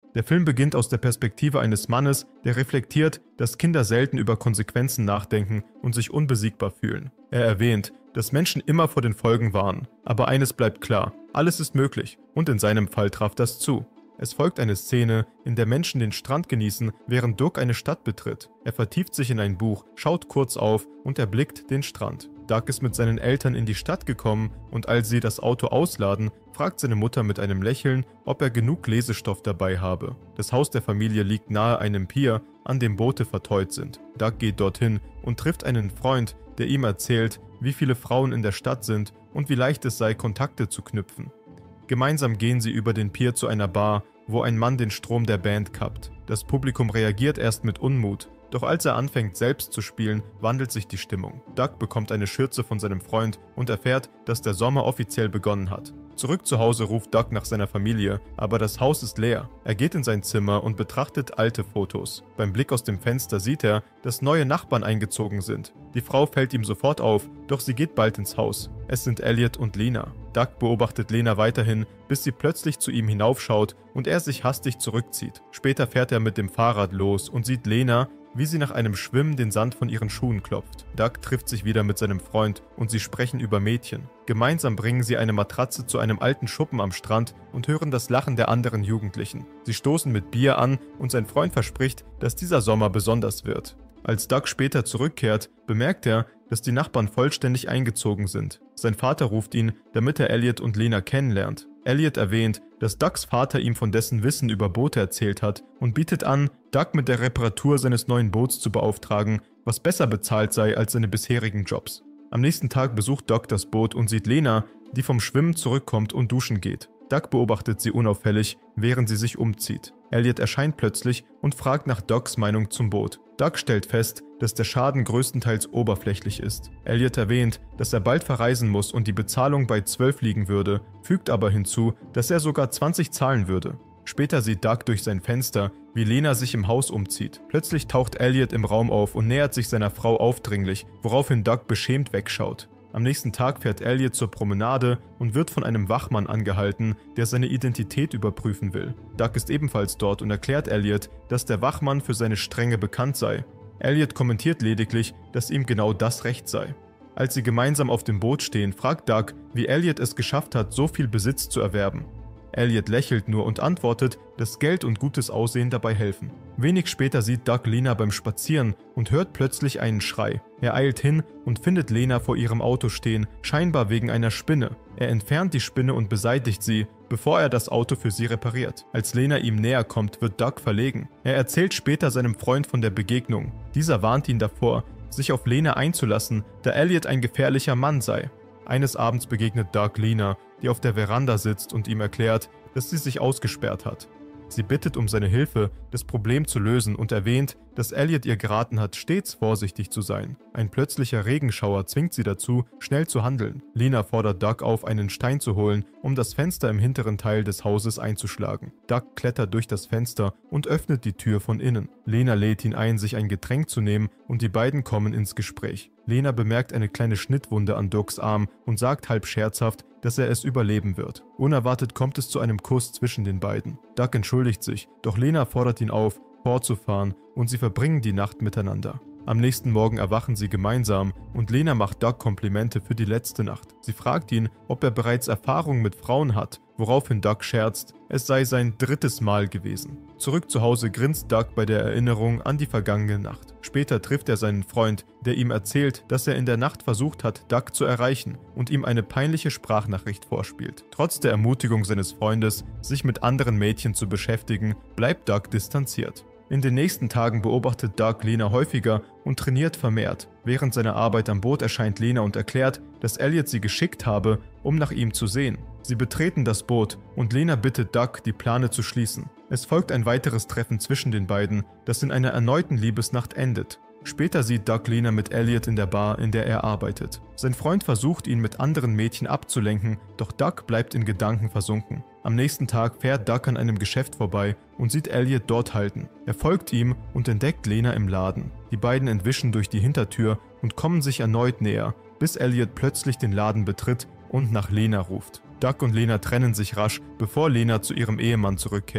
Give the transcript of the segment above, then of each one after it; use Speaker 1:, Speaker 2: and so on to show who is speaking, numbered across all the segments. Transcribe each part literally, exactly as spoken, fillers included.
Speaker 1: Der Film beginnt aus der Perspektive eines Mannes, der reflektiert, dass Kinder selten über Konsequenzen nachdenken und sich unbesiegbar fühlen. Er erwähnt, dass Menschen immer vor den Folgen warnen, aber eines bleibt klar: Alles ist möglich, und in seinem Fall traf das zu. Es folgt eine Szene, in der Menschen den Strand genießen, während Doug eine Stadt betritt. Er vertieft sich in ein Buch, schaut kurz auf und erblickt den Strand. Doug ist mit seinen Eltern in die Stadt gekommen und als sie das Auto ausladen, fragt seine Mutter mit einem Lächeln, ob er genug Lesestoff dabei habe. Das Haus der Familie liegt nahe einem Pier, an dem Boote verteut sind. Doug geht dorthin und trifft einen Freund, der ihm erzählt, wie viele Frauen in der Stadt sind und wie leicht es sei, Kontakte zu knüpfen. Gemeinsam gehen sie über den Pier zu einer Bar, wo ein Mann den Strom der Band kappt. Das Publikum reagiert erst mit Unmut, doch als er anfängt selbst zu spielen, wandelt sich die Stimmung. Doug bekommt eine Schürze von seinem Freund und erfährt, dass der Sommer offiziell begonnen hat. Zurück zu Hause ruft Doug nach seiner Familie, aber das Haus ist leer. Er geht in sein Zimmer und betrachtet alte Fotos. Beim Blick aus dem Fenster sieht er, dass neue Nachbarn eingezogen sind. Die Frau fällt ihm sofort auf, doch sie geht bald ins Haus. Es sind Elliot und Lena. Doug beobachtet Lena weiterhin, bis sie plötzlich zu ihm hinaufschaut und er sich hastig zurückzieht. Später fährt er mit dem Fahrrad los und sieht Lena, wie sie nach einem Schwimmen den Sand von ihren Schuhen klopft. Doug trifft sich wieder mit seinem Freund und sie sprechen über Mädchen. Gemeinsam bringen sie eine Matratze zu einem alten Schuppen am Strand und hören das Lachen der anderen Jugendlichen. Sie stoßen mit Bier an und sein Freund verspricht, dass dieser Sommer besonders wird. Als Doug später zurückkehrt, bemerkt er, dass die Nachbarn vollständig eingezogen sind. Sein Vater ruft ihn, damit er Elliot und Lena kennenlernt. Elliot erwähnt, dass Dougs Vater ihm von dessen Wissen über Boote erzählt hat und bietet an, Doug mit der Reparatur seines neuen Boots zu beauftragen, was besser bezahlt sei als seine bisherigen Jobs. Am nächsten Tag besucht Doug das Boot und sieht Lena, die vom Schwimmen zurückkommt und duschen geht. Doug beobachtet sie unauffällig, während sie sich umzieht. Elliot erscheint plötzlich und fragt nach Dougs Meinung zum Boot. Doug stellt fest, dass der Schaden größtenteils oberflächlich ist. Elliot erwähnt, dass er bald verreisen muss und die Bezahlung bei zwölf liegen würde, fügt aber hinzu, dass er sogar zwanzig zahlen würde. Später sieht Doug durch sein Fenster, wie Lena sich im Haus umzieht. Plötzlich taucht Elliot im Raum auf und nähert sich seiner Frau aufdringlich, woraufhin Doug beschämt wegschaut. Am nächsten Tag fährt Elliot zur Promenade und wird von einem Wachmann angehalten, der seine Identität überprüfen will. Doug ist ebenfalls dort und erklärt Elliot, dass der Wachmann für seine Strenge bekannt sei. Elliot kommentiert lediglich, dass ihm genau das recht sei. Als sie gemeinsam auf dem Boot stehen, fragt Doug, wie Elliot es geschafft hat, so viel Besitz zu erwerben. Elliot lächelt nur und antwortet, dass Geld und gutes Aussehen dabei helfen. Wenig später sieht Doug Lena beim Spazieren und hört plötzlich einen Schrei. Er eilt hin und findet Lena vor ihrem Auto stehen, scheinbar wegen einer Spinne. Er entfernt die Spinne und beseitigt sie, bevor er das Auto für sie repariert. Als Lena ihm näher kommt, wird Doug verlegen. Er erzählt später seinem Freund von der Begegnung. Dieser warnt ihn davor, sich auf Lena einzulassen, da Elliot ein gefährlicher Mann sei. Eines Abends begegnet Doug Lena, die auf der Veranda sitzt und ihm erklärt, dass sie sich ausgesperrt hat. Sie bittet um seine Hilfe, das Problem zu lösen und erwähnt, dass Elliot ihr geraten hat, stets vorsichtig zu sein. Ein plötzlicher Regenschauer zwingt sie dazu, schnell zu handeln. Lena fordert Doug auf, einen Stein zu holen, um das Fenster im hinteren Teil des Hauses einzuschlagen. Doug klettert durch das Fenster und öffnet die Tür von innen. Lena lädt ihn ein, sich ein Getränk zu nehmen und die beiden kommen ins Gespräch. Lena bemerkt eine kleine Schnittwunde an Dougs Arm und sagt halb scherzhaft, dass er es überleben wird. Unerwartet kommt es zu einem Kuss zwischen den beiden. Doug entschuldigt sich, doch Lena fordert ihn auf, fortzufahren und sie verbringen die Nacht miteinander. Am nächsten Morgen erwachen sie gemeinsam und Lena macht Doug Komplimente für die letzte Nacht. Sie fragt ihn, ob er bereits Erfahrung mit Frauen hat, woraufhin Doug scherzt, es sei sein drittes Mal gewesen. Zurück zu Hause grinst Doug bei der Erinnerung an die vergangene Nacht. Später trifft er seinen Freund, der ihm erzählt, dass er in der Nacht versucht hat, Doug zu erreichen und ihm eine peinliche Sprachnachricht vorspielt. Trotz der Ermutigung seines Freundes, sich mit anderen Mädchen zu beschäftigen, bleibt Doug distanziert. In den nächsten Tagen beobachtet Doug Lena häufiger und trainiert vermehrt. Während seiner Arbeit am Boot erscheint Lena und erklärt, dass Elliot sie geschickt habe, um nach ihm zu sehen. Sie betreten das Boot und Lena bittet Doug, die Plane zu schließen. Es folgt ein weiteres Treffen zwischen den beiden, das in einer erneuten Liebesnacht endet. Später sieht Doug Lena mit Elliot in der Bar, in der er arbeitet. Sein Freund versucht, ihn mit anderen Mädchen abzulenken, doch Doug bleibt in Gedanken versunken. Am nächsten Tag fährt Doug an einem Geschäft vorbei und sieht Elliot dort halten. Er folgt ihm und entdeckt Lena im Laden. Die beiden entwischen durch die Hintertür und kommen sich erneut näher, bis Elliot plötzlich den Laden betritt und nach Lena ruft. Doug und Lena trennen sich rasch, bevor Lena zu ihrem Ehemann zurückkehrt.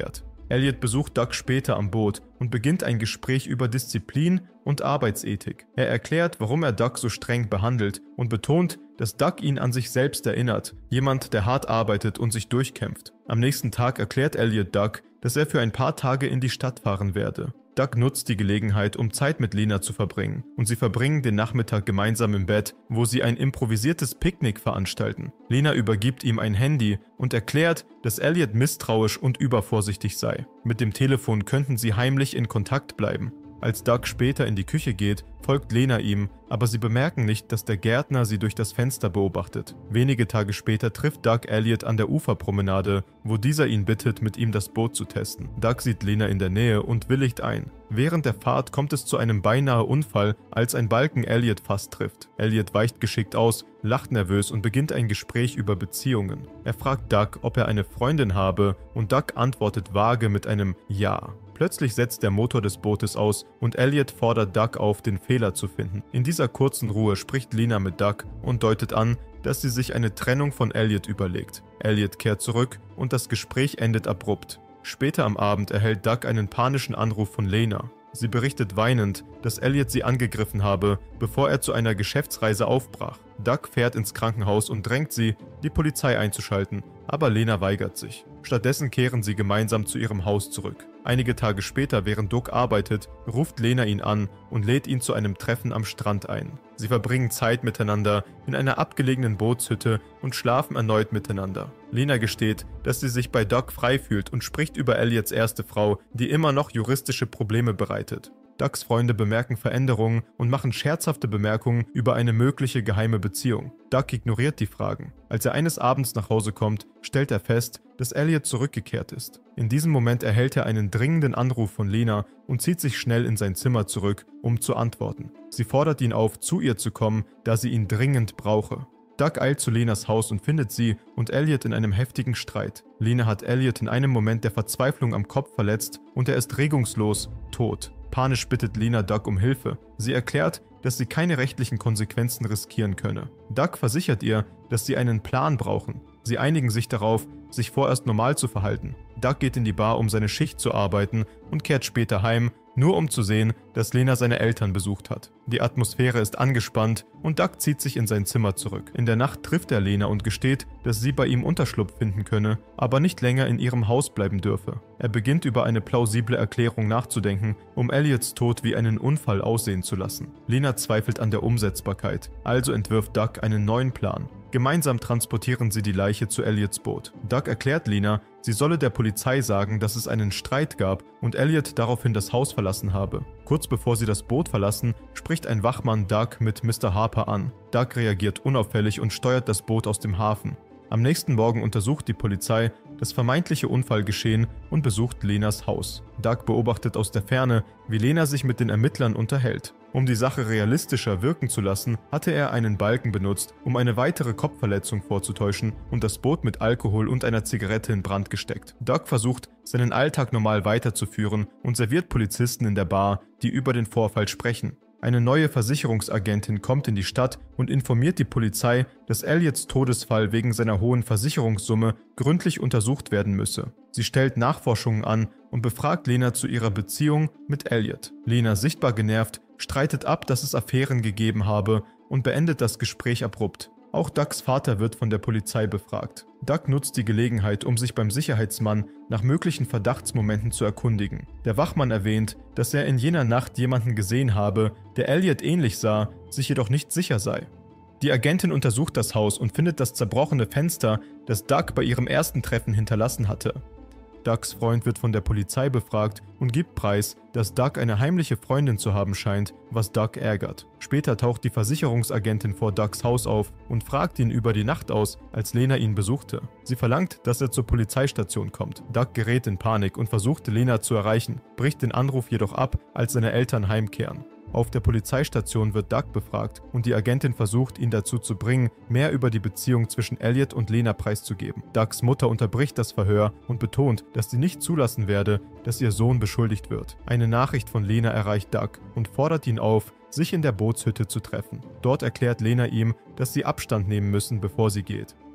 Speaker 1: Elliot besucht Doug später am Boot und beginnt ein Gespräch über Disziplin und Arbeitsethik. Er erklärt, warum er Doug so streng behandelt und betont, dass Doug ihn an sich selbst erinnert, jemand, der hart arbeitet und sich durchkämpft. Am nächsten Tag erklärt Elliot Doug, dass er für ein paar Tage in die Stadt fahren werde. Doug nutzt die Gelegenheit, um Zeit mit Lena zu verbringen, und sie verbringen den Nachmittag gemeinsam im Bett, wo sie ein improvisiertes Picknick veranstalten. Lena übergibt ihm ein Handy und erklärt, dass Elliot misstrauisch und übervorsichtig sei. Mit dem Telefon könnten sie heimlich in Kontakt bleiben. Als Doug später in die Küche geht, folgt Lena ihm, aber sie bemerken nicht, dass der Gärtner sie durch das Fenster beobachtet. Wenige Tage später trifft Doug Elliot an der Uferpromenade, wo dieser ihn bittet, mit ihm das Boot zu testen. Doug sieht Lena in der Nähe und willigt ein. Während der Fahrt kommt es zu einem beinahe Unfall, als ein Balken Elliot fast trifft. Elliot weicht geschickt aus, lacht nervös und beginnt ein Gespräch über Beziehungen. Er fragt Doug, ob er eine Freundin habe, und Doug antwortet vage mit einem Ja. Plötzlich setzt der Motor des Bootes aus und Elliot fordert Doug auf, den Fehler zu finden. In dieser kurzen Ruhe spricht Lena mit Doug und deutet an, dass sie sich eine Trennung von Elliot überlegt. Elliot kehrt zurück und das Gespräch endet abrupt. Später am Abend erhält Doug einen panischen Anruf von Lena. Sie berichtet weinend, dass Elliot sie angegriffen habe, bevor er zu einer Geschäftsreise aufbrach. Doug fährt ins Krankenhaus und drängt sie, die Polizei einzuschalten, aber Lena weigert sich. Stattdessen kehren sie gemeinsam zu ihrem Haus zurück. Einige Tage später, während Doug arbeitet, ruft Lena ihn an und lädt ihn zu einem Treffen am Strand ein. Sie verbringen Zeit miteinander in einer abgelegenen Bootshütte und schlafen erneut miteinander. Lena gesteht, dass sie sich bei Doug frei fühlt und spricht über Elliots erste Frau, die immer noch juristische Probleme bereitet. Dougs Freunde bemerken Veränderungen und machen scherzhafte Bemerkungen über eine mögliche geheime Beziehung. Doug ignoriert die Fragen. Als er eines Abends nach Hause kommt, stellt er fest, dass Elliot zurückgekehrt ist. In diesem Moment erhält er einen dringenden Anruf von Lena und zieht sich schnell in sein Zimmer zurück, um zu antworten. Sie fordert ihn auf, zu ihr zu kommen, da sie ihn dringend brauche. Doug eilt zu Lenas Haus und findet sie und Elliot in einem heftigen Streit. Lena hat Elliot in einem Moment der Verzweiflung am Kopf verletzt und er ist regungslos, tot. Panisch bittet Lena Doug um Hilfe. Sie erklärt, dass sie keine rechtlichen Konsequenzen riskieren könne. Doug versichert ihr, dass sie einen Plan brauchen. Sie einigen sich darauf, sich vorerst normal zu verhalten. Doug geht in die Bar, um seine Schicht zu arbeiten und kehrt später heim, nur um zu sehen, dass Lena seine Eltern besucht hat. Die Atmosphäre ist angespannt und Doug zieht sich in sein Zimmer zurück. In der Nacht trifft er Lena und gesteht, dass sie bei ihm Unterschlupf finden könne, aber nicht länger in ihrem Haus bleiben dürfe. Er beginnt über eine plausible Erklärung nachzudenken, um Elliots Tod wie einen Unfall aussehen zu lassen. Lena zweifelt an der Umsetzbarkeit, also entwirft Doug einen neuen Plan. Gemeinsam transportieren sie die Leiche zu Elliots Boot. Doug erklärt Lena, sie solle der Polizei sagen, dass es einen Streit gab und Elliot daraufhin das Haus verlassen habe. Kurz bevor sie das Boot verlassen, spricht ein Wachmann Doug mit Mister Harper an. Doug reagiert unauffällig und steuert das Boot aus dem Hafen. Am nächsten Morgen untersucht die Polizei das vermeintliche Unfallgeschehen und besucht Lenas Haus. Doug beobachtet aus der Ferne, wie Lena sich mit den Ermittlern unterhält. Um die Sache realistischer wirken zu lassen, hatte er einen Balken benutzt, um eine weitere Kopfverletzung vorzutäuschen und das Boot mit Alkohol und einer Zigarette in Brand gesteckt. Doug versucht, seinen Alltag normal weiterzuführen und serviert Polizisten in der Bar, die über den Vorfall sprechen. Eine neue Versicherungsagentin kommt in die Stadt und informiert die Polizei, dass Elliots Todesfall wegen seiner hohen Versicherungssumme gründlich untersucht werden müsse. Sie stellt Nachforschungen an und befragt Lena zu ihrer Beziehung mit Elliot. Lena, sichtbar genervt, streitet ab, dass es Affären gegeben habe und beendet das Gespräch abrupt. Auch Dougs Vater wird von der Polizei befragt. Doug nutzt die Gelegenheit, um sich beim Sicherheitsmann nach möglichen Verdachtsmomenten zu erkundigen. Der Wachmann erwähnt, dass er in jener Nacht jemanden gesehen habe, der Elliot ähnlich sah, sich jedoch nicht sicher sei. Die Agentin untersucht das Haus und findet das zerbrochene Fenster, das Doug bei ihrem ersten Treffen hinterlassen hatte. Dougs Freund wird von der Polizei befragt und gibt preis, dass Doug eine heimliche Freundin zu haben scheint, was Doug ärgert. Später taucht die Versicherungsagentin vor Dougs Haus auf und fragt ihn über die Nacht aus, als Lena ihn besuchte. Sie verlangt, dass er zur Polizeistation kommt. Doug gerät in Panik und versucht, Lena zu erreichen, bricht den Anruf jedoch ab, als seine Eltern heimkehren. Auf der Polizeistation wird Doug befragt und die Agentin versucht, ihn dazu zu bringen, mehr über die Beziehung zwischen Elliot und Lena preiszugeben. Dougs Mutter unterbricht das Verhör und betont, dass sie nicht zulassen werde, dass ihr Sohn beschuldigt wird. Eine Nachricht von Lena erreicht Doug und fordert ihn auf, sich in der Bootshütte zu treffen. Dort erklärt Lena ihm, dass sie Abstand nehmen müssen, bevor sie geht.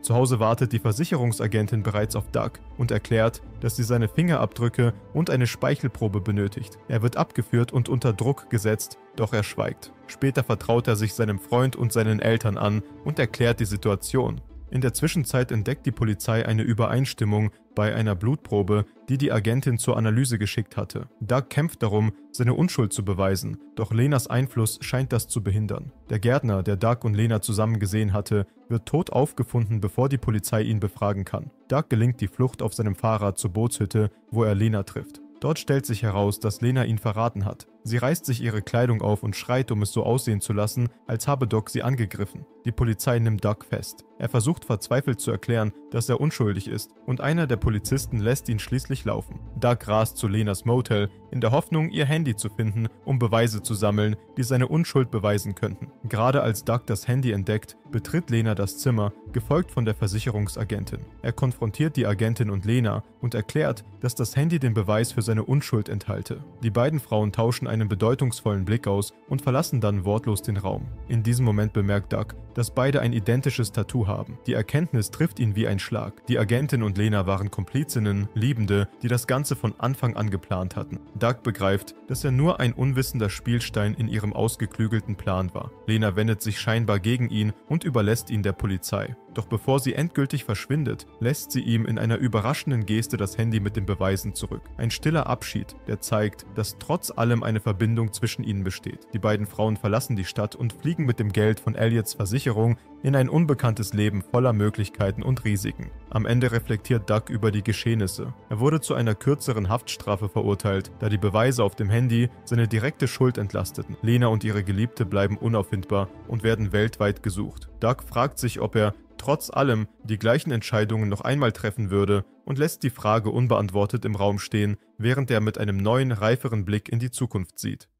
Speaker 1: Zu Hause wartet die Versicherungsagentin bereits auf Doug und erklärt, dass sie seine Fingerabdrücke und eine Speichelprobe benötigt. Er wird abgeführt und unter Druck gesetzt, doch er schweigt. Später vertraut er sich seinem Freund und seinen Eltern an und erklärt die Situation. In der Zwischenzeit entdeckt die Polizei eine Übereinstimmung bei einer Blutprobe, die die Agentin zur Analyse geschickt hatte. Doug kämpft darum, seine Unschuld zu beweisen, doch Lenas Einfluss scheint das zu behindern. Der Gärtner, der Doug und Lena zusammen gesehen hatte, wird tot aufgefunden, bevor die Polizei ihn befragen kann. Doug gelingt die Flucht auf seinem Fahrrad zur Bootshütte, wo er Lena trifft. Dort stellt sich heraus, dass Lena ihn verraten hat. Sie reißt sich ihre Kleidung auf und schreit, um es so aussehen zu lassen, als habe Doc sie angegriffen. Die Polizei nimmt Doug fest. Er versucht verzweifelt zu erklären, dass er unschuldig ist, und einer der Polizisten lässt ihn schließlich laufen. Doug rast zu Lenas Motel, in der Hoffnung, ihr Handy zu finden, um Beweise zu sammeln, die seine Unschuld beweisen könnten. Gerade als Doug das Handy entdeckt, betritt Lena das Zimmer, gefolgt von der Versicherungsagentin. Er konfrontiert die Agentin und Lena und erklärt, dass das Handy den Beweis für seine Unschuld enthalte. Die beiden Frauen tauschen einen bedeutungsvollen Blick aus und verlassen dann wortlos den Raum. In diesem Moment bemerkt Doug, dass beide ein identisches Tattoo haben. Die Erkenntnis trifft ihn wie ein Schlag. Die Agentin und Lena waren Komplizinnen, Liebende, die das Ganze von Anfang an geplant hatten. Doug begreift, dass er nur ein unwissender Spielstein in ihrem ausgeklügelten Plan war. Lena wendet sich scheinbar gegen ihn und überlässt ihn der Polizei. Doch bevor sie endgültig verschwindet, lässt sie ihm in einer überraschenden Geste das Handy mit den Beweisen zurück. Ein stiller Abschied, der zeigt, dass trotz allem eine Verbindung zwischen ihnen besteht. Die beiden Frauen verlassen die Stadt und fliegen mit dem Geld von Elliots Versicherung in ein unbekanntes Leben voller Möglichkeiten und Risiken. Am Ende reflektiert Doug über die Geschehnisse. Er wurde zu einer kürzeren Haftstrafe verurteilt, da die Beweise auf dem Handy seine direkte Schuld entlasteten. Lena und ihre Geliebte bleiben unauffindbar und werden weltweit gesucht. Doug fragt sich, ob er trotz allem die gleichen Entscheidungen noch einmal treffen würde und lässt die Frage unbeantwortet im Raum stehen, während er mit einem neuen, reiferen Blick in die Zukunft sieht.